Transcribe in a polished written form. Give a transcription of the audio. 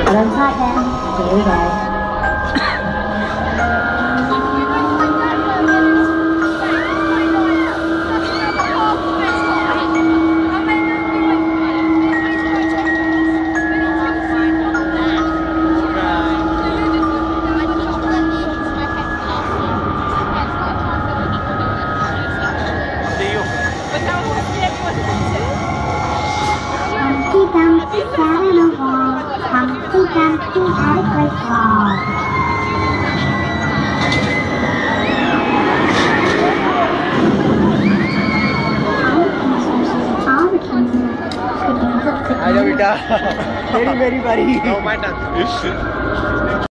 Run side down. Here we go. Humpty Dumpty sat in a wall. Humpty Dumpty had a great fall. All the kingdoms could be cooked. आजा बेटा, मेरी बारी।